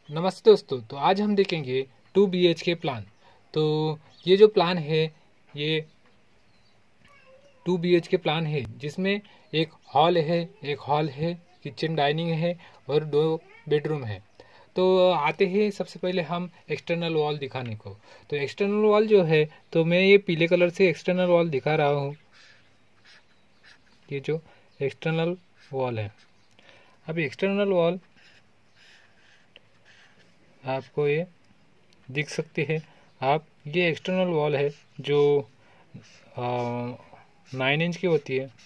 नमस्ते दोस्तों। तो आज हम देखेंगे 2 BHK प्लान। तो ये जो प्लान है ये 2 BHK प्लान है, जिसमें एक हॉल है, किचन डाइनिंग है और 2 बेडरूम है। तो आते हैं सबसे पहले हम एक्सटर्नल वॉल दिखाने को। तो एक्सटर्नल वॉल जो है, तो मैं ये पीले कलर से एक्सटर्नल वॉल दिखा रहा हूँ। ये जो एक्सटर्नल वॉल है, अब एक्सटर्नल वॉल आपको ये दिख सकते हैं। आप ये एक्सटर्नल वॉल है जो 9 इंच की होती है।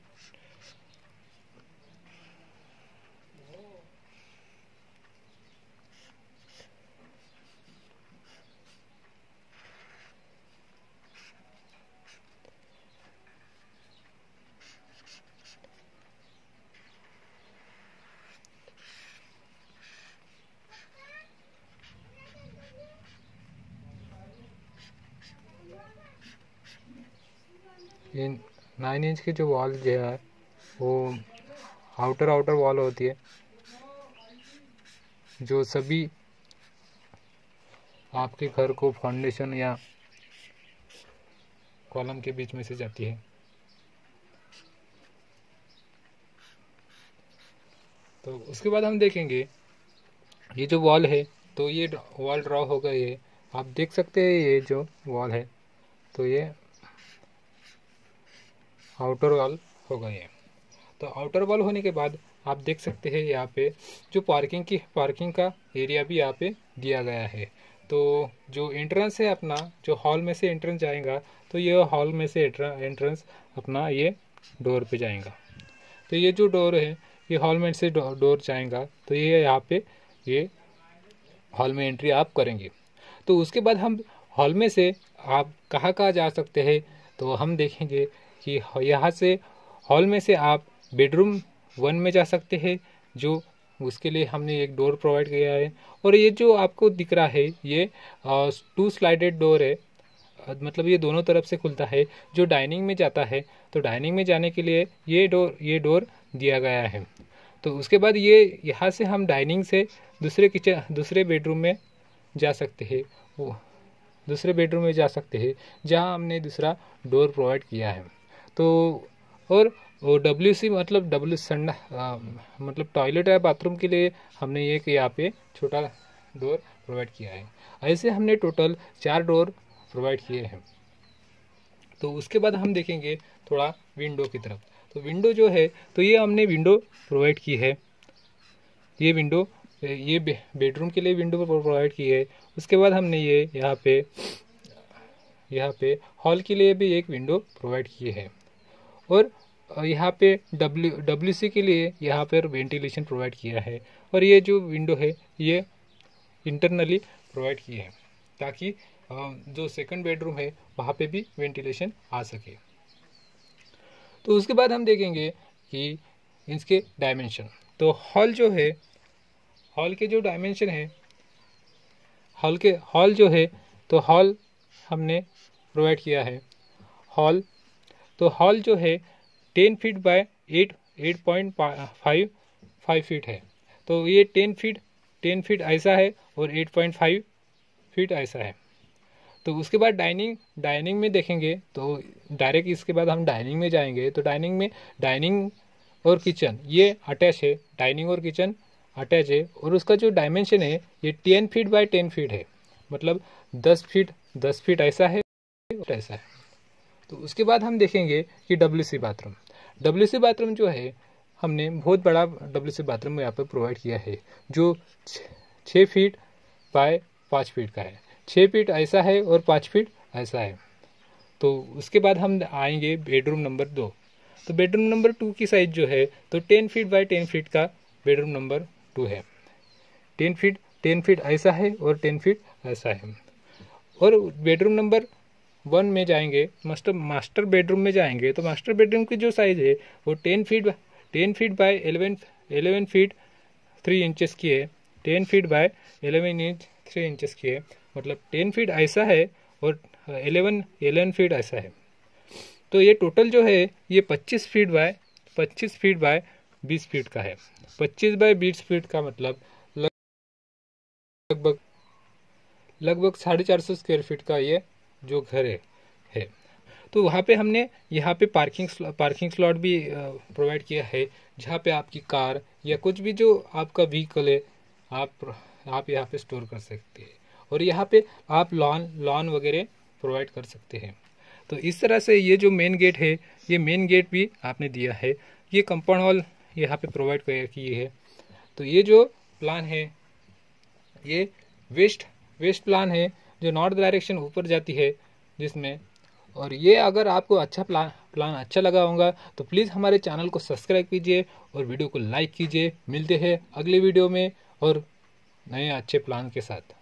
ये 9 इंच की जो वॉल जो है वो आउटर वॉल होती है, जो सभी आपके घर को फाउंडेशन या कॉलम के बीच में से जाती है। तो उसके बाद हम देखेंगे ये जो वॉल है, तो ये वॉल ड्रॉ हो गई है। आप देख सकते हैं ये जो वॉल है, तो ये आउटर वॉल हो गई है। तो आउटर वॉल होने के बाद आप देख सकते हैं यहाँ पे जो पार्किंग का एरिया भी यहाँ पे दिया गया है। तो जो एंट्रेंस है अपना, जो हॉल में से एंट्रेंस जाएगा, तो ये हॉल में से एंट्रेंस अपना ये डोर पे जाएगा। तो ये जो डोर है, ये हॉल में से डोर जाएगा, तो ये यहाँ पे ये हॉल में एंट्री आप करेंगे। तो उसके बाद हम हॉल में से आप कहाँ कहाँ जा सकते हैं, तो हम देखेंगे कि यहाँ से हॉल में से आप बेडरूम 1 में जा सकते हैं, जो उसके लिए हमने एक डोर प्रोवाइड किया है। और ये जो आपको दिख रहा है ये 2 स्लाइडेड डोर है, मतलब ये दोनों तरफ से खुलता है, जो डाइनिंग में जाता है। तो डाइनिंग में जाने के लिए ये डोर दिया गया है। तो उसके बाद ये यहाँ से हम डाइनिंग से दूसरे बेडरूम में जा सकते हैं। वो दूसरे बेडरूम में जा सकते हैं जहाँ हमने दूसरा डोर प्रोवाइड किया है। तो और वो WC मतलब मतलब टॉयलेट या बाथरूम के लिए हमने एक यहाँ पे छोटा डोर प्रोवाइड किया है। ऐसे हमने टोटल 4 डोर प्रोवाइड किए हैं। तो उसके बाद हम देखेंगे थोड़ा विंडो की तरफ। तो विंडो जो है, तो ये हमने विंडो प्रोवाइड की है। ये विंडो ये बेडरूम के लिए विंडो प्रोवाइड की है। उसके बाद हमने ये यहाँ पे हॉल के लिए भी एक विंडो प्रोवाइड की है। और यहाँ पे WC के लिए यहाँ पर वेंटिलेशन प्रोवाइड किया है। और ये जो विंडो है ये इंटरनली प्रोवाइड की है, ताकि जो सेकंड बेडरूम है वहाँ पे भी वेंटिलेशन आ सके। तो उसके बाद हम देखेंगे कि इसके डायमेंशन। तो हॉल जो है, हॉल के जो डायमेंशन है, हॉल जो है, तो हॉल हमने प्रोवाइड किया है। हॉल जो है 10 फीट बाय 8.5 फीट है। तो ये 10 फीट ऐसा है और 8.5 फीट ऐसा है। तो उसके बाद डाइनिंग में देखेंगे, तो डायरेक्ट इसके बाद हम डाइनिंग में जाएंगे। तो डाइनिंग और किचन ये अटैच है, डाइनिंग और किचन अटैच है। और उसका जो डायमेंशन है ये 10 फीट बाय 10 फीट है, मतलब 10 फीट ऐसा है और ऐसा है। तो उसके बाद हम देखेंगे कि WC बाथरूम जो है, हमने बहुत बड़ा WC बाथरूम यहाँ पर प्रोवाइड किया है, जो 6 फीट बाय 5 फीट का है। 6 फीट ऐसा है और 5 फीट ऐसा है। तो उसके बाद हम आएंगे बेडरूम नंबर 2। तो बेडरूम नंबर 2 की साइज जो है, तो 10 फीट बाय 10 फीट का बेडरूम नंबर 2 है। 10 फीट ऐसा है और 10 फीट ऐसा है। और बेडरूम नंबर 1 में जाएंगे, मास्टर बेडरूम में जाएंगे, तो मास्टर बेडरूम की जो साइज है वो 10 फीट बाय 11 फीट 3 इंचेस की है। 10 फीट बाय 3 इंचेस की है, मतलब 10 फीट ऐसा है और 11 फीट ऐसा है। तो ये टोटल जो है ये 25 फीट बाय 20 फीट का है। 25 बाय 20 फीट का मतलब लगभग लगभग 450 स्क्वायर फीट का ये जो घर है। तो वहाँ पे हमने यहाँ पे पार्किंग स्लॉट भी प्रोवाइड किया है, जहाँ पे आपकी कार या कुछ भी जो आपका व्हीकल है आप यहाँ पे स्टोर कर सकते हैं। और यहाँ पे आप लॉन वगैरह प्रोवाइड कर सकते हैं। तो इस तरह से ये जो मेन गेट है, ये मेन गेट भी आपने दिया है। ये कंपाउंड वॉल यहाँ पे प्रोवाइड किए है। तो ये जो प्लान है ये वेस्ट प्लान है, जो नॉर्थ डायरेक्शन ऊपर जाती है जिसमें। और ये अगर आपको अच्छा प्लान अच्छा लगा होगा तो प्लीज़ हमारे चैनल को सब्सक्राइब कीजिए और वीडियो को लाइक कीजिए। मिलते हैं अगले वीडियो में और नए अच्छे प्लान के साथ।